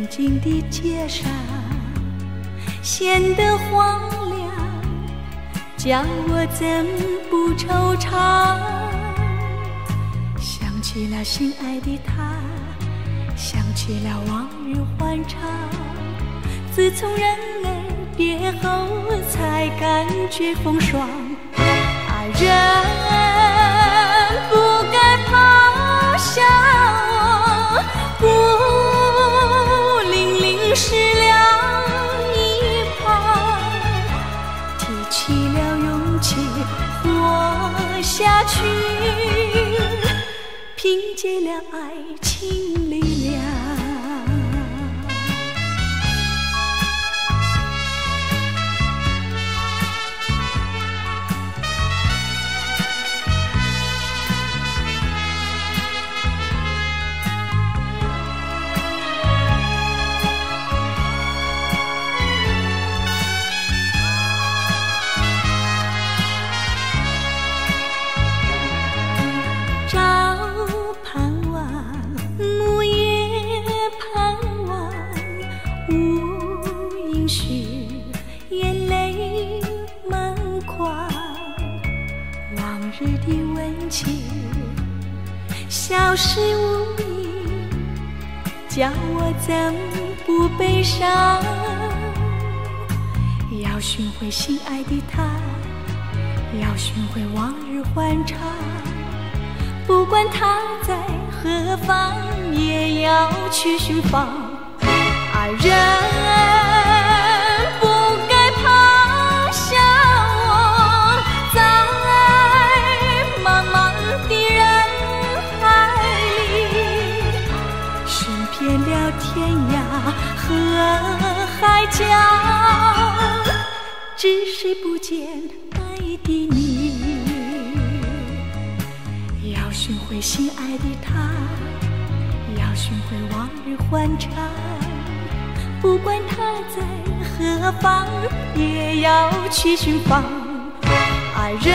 宁静的街上显得荒凉，叫我怎不惆怅？想起了心爱的他，想起了往日欢畅，自从人儿别后才感觉风霜。爱人不该抛下我，孤零零失了一旁，提起了勇气活下去，凭借了爱情力量。眼泪满眶，往日的温情消失无影，叫我怎不悲伤？要寻回心爱的他，要寻回往日欢畅，不管他在何方，也要去寻访。爱人天涯和海角，只是不见爱的你。要寻回心爱的他，要寻回往日欢畅，不管他在何方，也要去寻访。爱人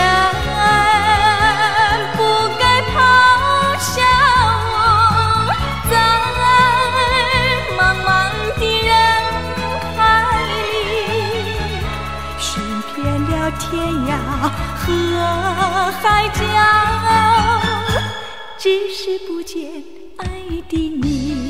不该抛下我，在茫茫的人海里，寻遍了天涯和海角，只是不见爱的你。